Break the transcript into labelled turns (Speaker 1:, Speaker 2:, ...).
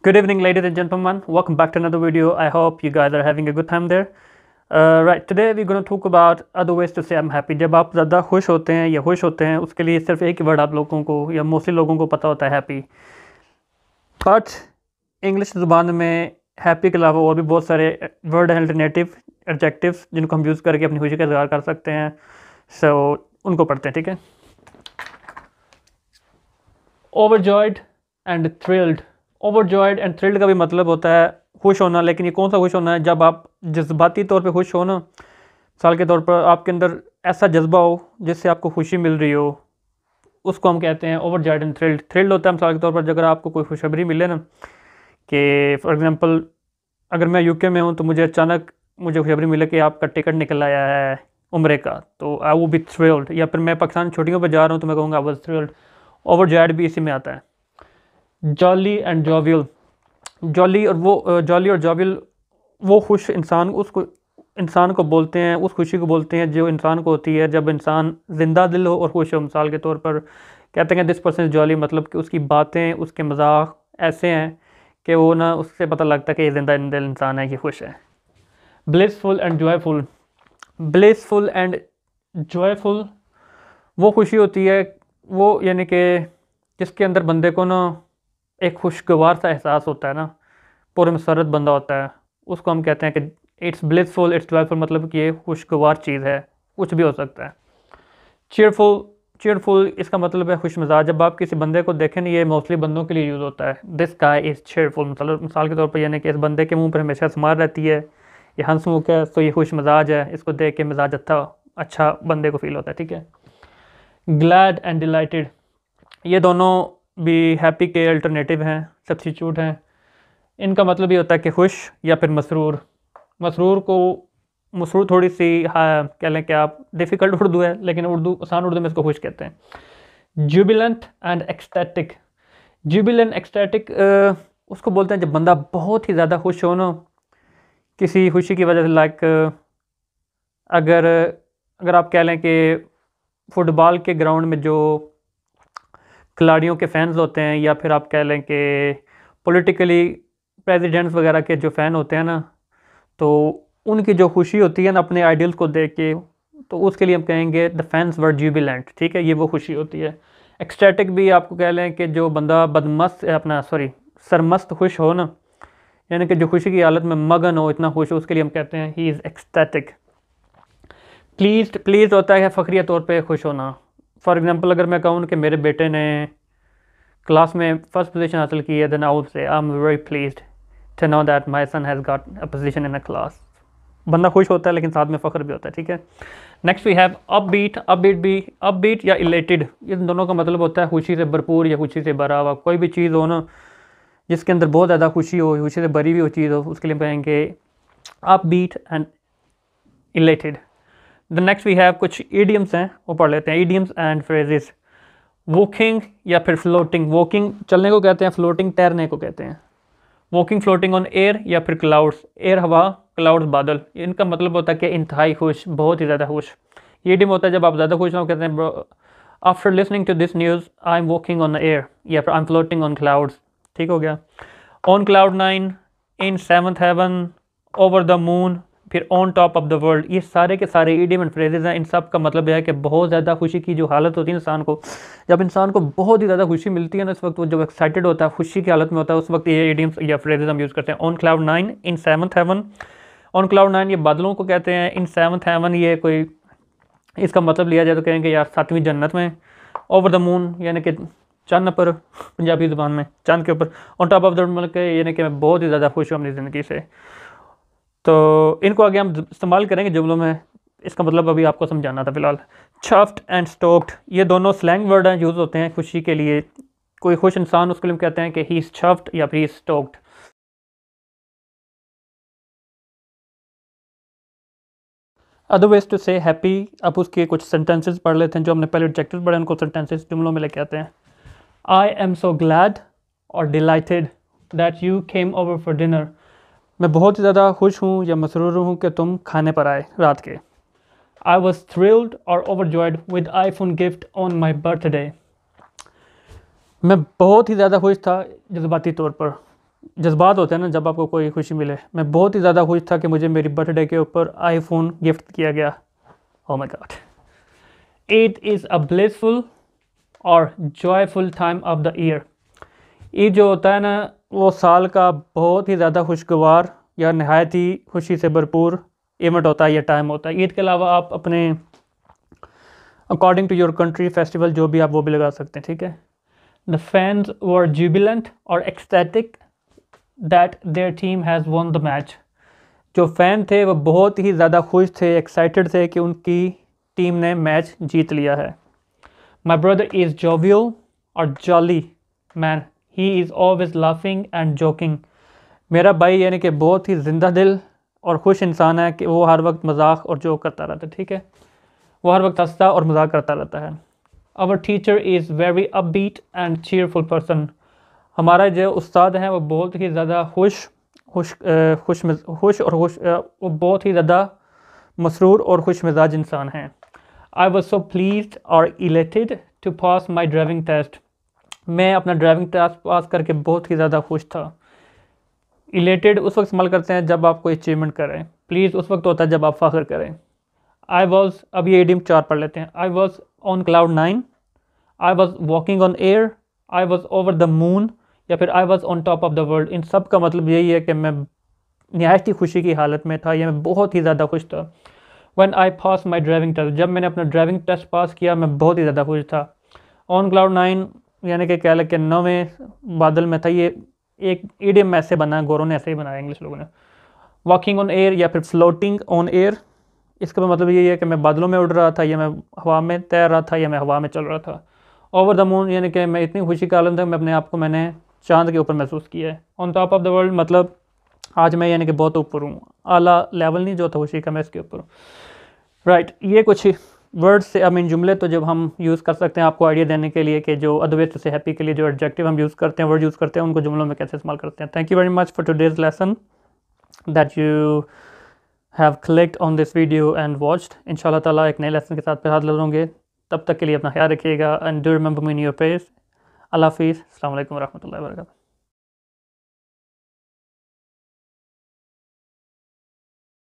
Speaker 1: Good evening, ladies and gentlemen. Welcome back to another video. I hope you guys are having a good time there. Right, today we're going to talk about other ways to say I'm happy. जब आप ज़्यादा खुश होते हैं या खुश होते हैं उसके लिए सिर्फ एक ही वर्ड आप लोगों को या मोस्टली लोगों को पता होता है हैप्पी। बट इंग्लिश ज़ुबान में हैप्पी के अलावा और भी बहुत सारे वर्ड हैं, अल्टरनेटिव एडजेक्टिव्स, जिनको हम यूज़ करके अपनी खुशी का इज़हार कर सकते हैं। सो उनको पढ़ते हैं, ठीक है। Overjoyed and thrilled. Overjoyed and thrilled का भी मतलब होता है खुश होना, लेकिन ये कौन सा खुश होना है? जब आप जज्बाती तौर पे खुश हो ना, मिसाल के तौर पर आपके अंदर ऐसा जज्बा हो जिससे आपको खुशी मिल रही हो, उसको हम कहते हैं ओवरजॉयड एंड थ्रिल्ड। थ्रिल्ड होता है मिसाल के तौर पर अगर आपको कोई खुशखबरी मिले ना, कि फॉर एग्ज़ाम्पल अगर मैं यूके में हूँ तो मुझे अचानक खुशखबरी मिले कि आपका टिकट निकल आया है उम्रे का, तो आई वो बी थ्रिल्ड। या फिर मैं पाकिस्तान छुट्टियों पर जा रहा हूँ तो मैं कहूँगा आई वाज थ्रिल्ड। ओवरजॉयड भी इसी में आता है। Jolly and jovial. जॉली और जॉवियल वो खुश इंसान, उसको इंसान को बोलते हैं, उस खुशी को बोलते हैं जो इंसान को होती है जब इंसान ज़िंदा दिल हो और खुश हो। मिसाल के तौर पर कहते हैं दिस पर्सन इज़ जॉली, मतलब कि उसकी बातें, उसके मजाक ऐसे हैं कि वो ना, उससे पता लगता है कि ये ज़िंदा दिल इंसान है, ये खुश है। Blissful and joyful. Blissful and joyful वो खुशी होती है, वो यानी कि जिसके अंदर बंदे को ना एक खुशगवार सा एहसास होता है ना, पूरे मसरत बंदा होता है, उसको हम कहते हैं कि इट्स ब्लिसफुल, इट्स जॉयफुल, मतलब कि ये खुशगवार चीज़ है, कुछ भी हो सकता है। चीयरफुल। चीयरफुल इसका मतलब है खुश मिजाज। जब आप किसी बंदे को देखें ना, ये मोस्टली बंदों के लिए यूज़ होता है, दिस गाय इज़ चीयरफुल, मतलब मिसाल के तौर पर यानी कि इस बंदे के मुंह पर हमेशा स्माइल रहती है, ये हंसमुख है, तो ये खुश मिजाज है, इसको देख के मिजाज अच्छा बंदे को फील होता है, ठीक है। ग्लैड एंड डिलाइटेड, ये दोनों भी हैप्पी के अल्टरनेटिव हैं, सब्स्टिट्यूट हैं। इनका मतलब ये होता है कि खुश या फिर मसरूर। मसरूर थोड़ी सी, हाँ कह लें कि आप, डिफ़िकल्ट उर्दू है, लेकिन आसान उर्दू में इसको खुश कहते हैं। Jubilant and ecstatic. Jubilant ecstatic उसको बोलते हैं जब बंदा बहुत ही ज़्यादा खुश हो ना, किसी खुशी की वजह से। लाइक अगर आप कह लें कि फुटबॉल के ग्राउंड में जो खिलाड़ियों के फ़ैन्स होते हैं, या फिर आप कह लें कि पॉलिटिकली प्रेसिडेंट्स वगैरह के जो फ़ैन होते हैं ना, तो उनकी जो खुशी होती है ना अपने आइडियल्स को देख के, तो उसके लिए हम कहेंगे द फैंस वर जुबिलेंट, ठीक है, ये वो खुशी होती है। एक्सटैटिक भी आपको कह लें कि जो बंदा सरमस्त खुश हो ना, यानी कि जो खुशी की हालत में मगन हो, इतना खुश हो, उसके लिए हम कहते हैं ही इज़ एक्सटैटिक। प्लीज़ होता है फ़खरिया तौर पे खुश होना। फॉर एग्ज़ाम्पल अगर मैं कहूँ कि मेरे बेटे ने क्लास में फ़र्स्ट पोजीशन हासिल की है, then I would say I am very pleased to know that my son has got a position in a class. बंदा खुश होता है लेकिन साथ में फ़ख्र भी होता है, ठीक है। नेक्स्ट वी हैव अपबीट या इलेटेड। इन दोनों का मतलब होता है खुशी से भरपूर या खुशी से भरा हुआ। कोई भी चीज़ हो ना जिसके अंदर बहुत ज़्यादा खुशी हो, खुशी से भरी हुई हो चीज़ हो, उसके लिए कहेंगे upbeat and elated. The next we have कुछ ईडियम्स हैं, वो पढ़ लेते हैं। Idioms and phrases. वॉकिंग या फिर फ्लोटिंग। वॉकिंग चलने को कहते हैं, फ्लोटिंग तैरने को कहते हैं। वॉकिंग फ्लोटिंग ऑन एयर या फिर क्लाउड्स। एयर हवा, क्लाउड्स बादल। इनका मतलब होता है कि इंतहाई खुश, बहुत ही ज़्यादा खुश। ये ईडियम होता है जब आप ज़्यादा खुश हो, कहते हैं after listening to this news I am walking on air, या फिर I am floating on clouds, ठीक हो गया। On cloud 9, in 7th heaven, over the moon, फिर on top of the world. ये सारे के सारे ईडियम एंड फ्रेजेस हैं। इन सब का मतलब यह है कि बहुत ज़्यादा खुशी की जो हालत होती है इंसान को, जब इंसान को बहुत ही ज़्यादा खुशी मिलती है ना, इस वक्त वो जब एक्साइटेड होता है, खुशी की हालत में होता है, उस वक्त ये ईडियम्स या फ्रेजेस हम यूज़ करते हैं। On cloud 9, in 7th heaven. On cloud 9 ये बादलों को कहते हैं। इन 7th हेवन ये कोई, इसका मतलब लिया जाए तो कहेंगे यार 7वीं जन्नत में। ओवर द मून यानी कि चांद पर, पंजाबी ज़ुबान में चांद के ऊपर। ऑन टॉप ऑफ द मतलब यानी कि मैं बहुत ही ज़्यादा खुश हूँ अपनी ज़िंदगी से। तो इनको आगे हम इस्तेमाल करेंगे जुमलों में, इसका मतलब अभी आपको समझाना था फ़िलहाल। छफ्ट एंड स्टोक्ड, ये दोनों स्लैंग वर्ड हैं, यूज़ होते हैं खुशी के लिए। कोई खुश इंसान, उसके लिए कहते हैं कि ही इज़ छफ्ट या फिर he is stoked. Other ways to say happy, अब उसके कुछ सेंटेंसेस पढ़ लेते हैं। जो हमने पहले एडजेक्टिव्स पढ़े उनको सेंटेंसेस जुमलों में लेके आते हैं। आई एम सो ग्लैड और delighted that you came over for dinner. मैं बहुत ही ज़्यादा खुश हूँ या मसरूर हूँ कि तुम खाने पर आए रात के। I was thrilled or overjoyed with iPhone gift on my birthday. मैं बहुत ही ज़्यादा खुश था जज्बाती तौर पर जज्बात होते हैं ना जब आपको कोई खुशी मिले। मैं बहुत ही ज़्यादा खुश था कि मुझे मेरी बर्थडे के ऊपर आईफोन गिफ्ट किया गया। Oh my god. Eid is a blissful और joyful time of the year. Eid जो होता है ना वो साल का बहुत ही ज़्यादा खुशगवार या नहायत ही खुशी से भरपूर इवेंट होता है या टाइम होता है। ईद के अलावा आप अपने according to your country festival जो भी आप वो भी लगा सकते हैं, ठीक है। द फैंस वर जुबिलेंट और ecstatic that their team has won the match. जो फ़ैन थे वो बहुत ही ज़्यादा खुश थे, एक्साइटेड थे कि उनकी टीम ने मैच जीत लिया है। माई ब्रदर इज़ जोवियल और jolly man, he is always laughing and joking. मेरा भाई यानी कि बहुत ही जिंदा दिल और खुश इंसान है कि वो हर वक्त मजाक और जोक करता रहता है, ठीक है। वो हर वक्त हंसता और मजाक करता रहता है। Our teacher is very upbeat and cheerful person. हमारा जो उस्ताद हैं वो बहुत ही ज़्यादा वो बहुत ही ज़्यादा मसरूर और खुश मिजाज इंसान हैं। आई वॉज सो प्लीज्ड और elated to pass my driving test. मैं अपना ड्राइविंग टेस्ट पास करके बहुत ही ज़्यादा खुश था। इलेटेड उस वक्त इस्तेमाल करते हैं जब आप कोई अचीवमेंट करें। प्लीज़ उस वक्त होता है जब आप फ़ख्र करें। आई वॉज, अब ये इडियम 4 पढ़ लेते हैं। I was on cloud 9, I was walking on air, I was over the moon, या फिर I was on top of the world. इन सब का मतलब यही है कि मैं नहायत ही खुशी की हालत में था या मैं बहुत ही ज़्यादा खुश था। When I pass my driving test, जब मैंने अपना ड्राइविंग टेस्ट पास किया मैं बहुत ही ज़्यादा खुश था। ऑन क्लाउड 9 यानी कि कह लें कि 9वें बादल में था। ये एक इडियम ऐसे बना है, गोरों ने ऐसे ही बनाया इंग्लिश लोगों ने। वॉकिंग ऑन एयर या फिर फ्लोटिंग ऑन एयर, इसका मतलब यही है कि मैं बादलों में उड़ रहा था या मैं हवा में तैर रहा था या मैं हवा में चल रहा था। ओवर द मून यानी कि मैं इतनी खुशी का आलम था मैं अपने आप को मैंने चांद के ऊपर महसूस किया है। On top of the world मतलब आज मैं यानी कि बहुत ऊपर हूँ, आला लेवल नहीं जो था खुशी का, मैं इसके ऊपर हूँ। राइट, ये कुछ वर्ड्स से आई मीन जुमले तो जब हम यूज़ कर सकते हैं आपको आइडिया देने के लिए कि जो अदवेत से हैप्पी के लिए जो एडजेक्टिव हम यूज़ करते हैं, वर्ड यूज़ करते हैं, उनको जुमलों में कैसे इस्तेमाल करते हैं। Thank you very much for today's lesson that you have clicked on this video and watched. इंशाल्लाह ताला एक नए लेसन के साथ फिर हाथ लड़ोगे। तब तक के लिए अपना ख्याल रखिएगा and do remember me in your prayers. अल्लाह हाफिज़। अस्सलाम वालेकुम व रहमतुल्लाहि व बरकातहू।